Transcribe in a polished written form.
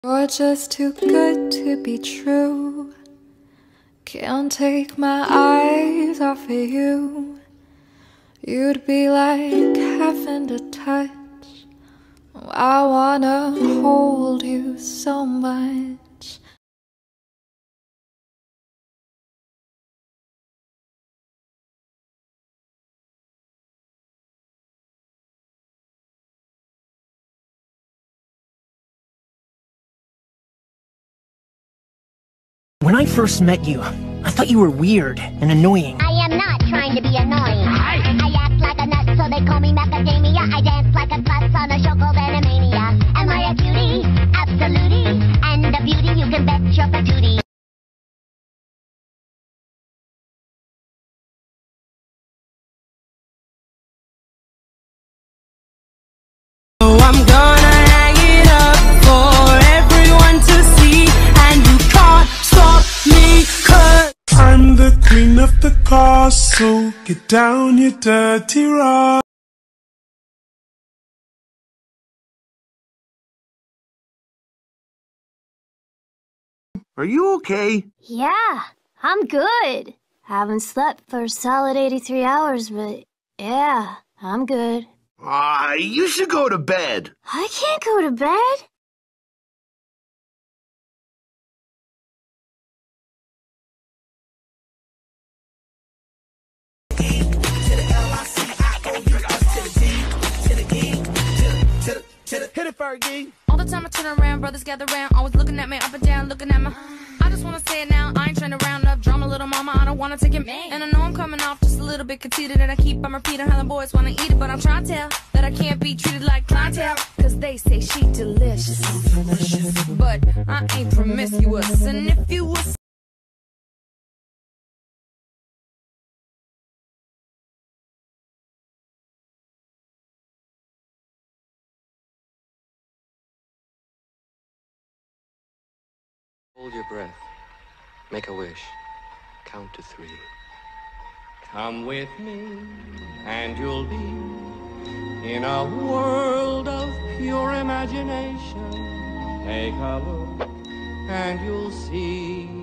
You're just too good to be true. Can't take my eyes off of you. You'd be like heaven to touch. I wanna hold you so much. When I first met you, I thought you were weird and annoying. I am not trying to be annoying. I act like a nut, so they call me macadamia. I dance like a klutz on a show called Animania. Am I a cutie? Absolutely. And a beauty, you can bet your patootie. So I'm gonna hang it up for everyone to see, and you can't stop me 'cause I'm the queen of the castle. Get down, you dirty rat. Are you okay? Yeah, I'm good. Haven't slept for a solid 83 hours, but yeah, I'm good. You should go to bed. I can't go to bed. Hit it, Fergie. All the time I turn around, brothers gather round, always looking at me up and down, looking at my. I just wanna say it now, I ain't trying to round up drama, little mama, I don't wanna take it. And I know I'm coming off just a little bit conceited, and I keep on repeating how the boys wanna eat it, but I'm trying to tell that I can't be treated like clientele, cause they say she delicious, but I ain't promiscuous, and if you was Hold your breath. Make a wish. Count to 3. Come with me, and you'll be in a world of pure imagination. Take a look, and you'll see.